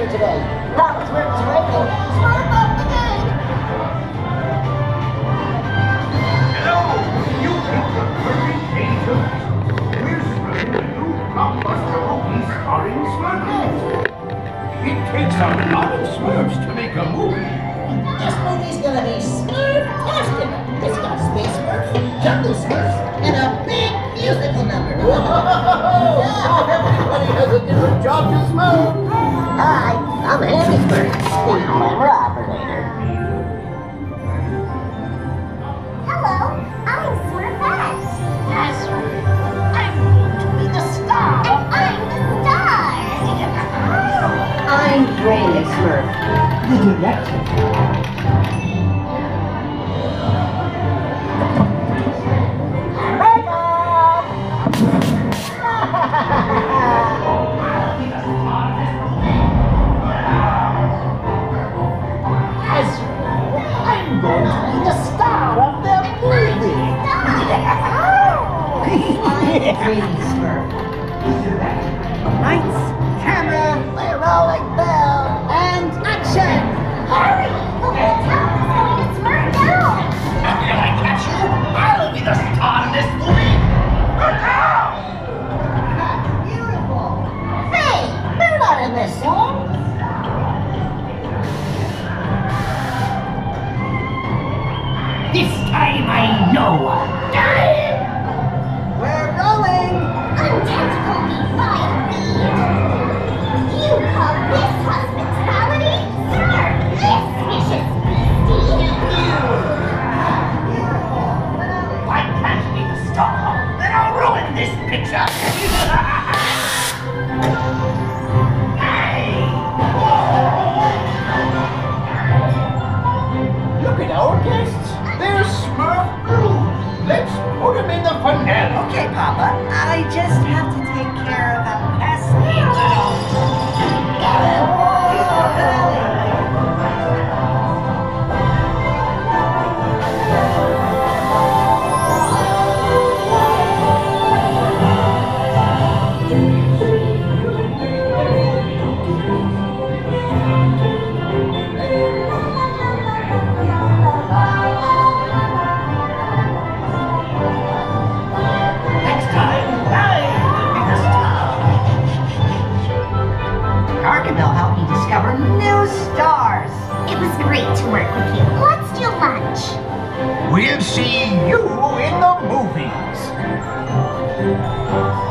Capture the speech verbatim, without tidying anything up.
today. Papa Smurf's Radio. Smurf up the game. Hello, you people of perfect angels. We're starting a new blockbuster movie starring Smurfs. It takes a lot of Smurfs to make a movie. This movie's gonna be Smurf-tastic. It's got Space Smurfs, Jungle Smurfs, and a big musical number. Whoa! Everybody has a different job to Smurf. Hi, I'm Handy Smurf, the camera operator. Hello, I'm Smurfette. That's right. I'm going to be the star. And I'm the star. I'm Brainiac Smurf, the director. I'm going to be the star of the movie. Brainiac Smurf. Lights, camera, we're rolling bell, and action! Hurry! The whole town is going to Smurf now. Will I catch you? I'll be the star of this movie. Look out! Beautiful! Hey, they're not in this song! This time I know. We're rolling! Untentacle divine being. You call this hospitality? Sir, this vicious beastie. Why can't be the star? Then I'll ruin this picture. Hey! Look at our guests. They're Smurf Blue. Let's put them in the finale. Okay, Papa, I just have to take care of a pesky little... Next time, I will be the star. Gargamel helped me discover new stars. It was great to work with you. Let's do lunch. We'll see you in the movies.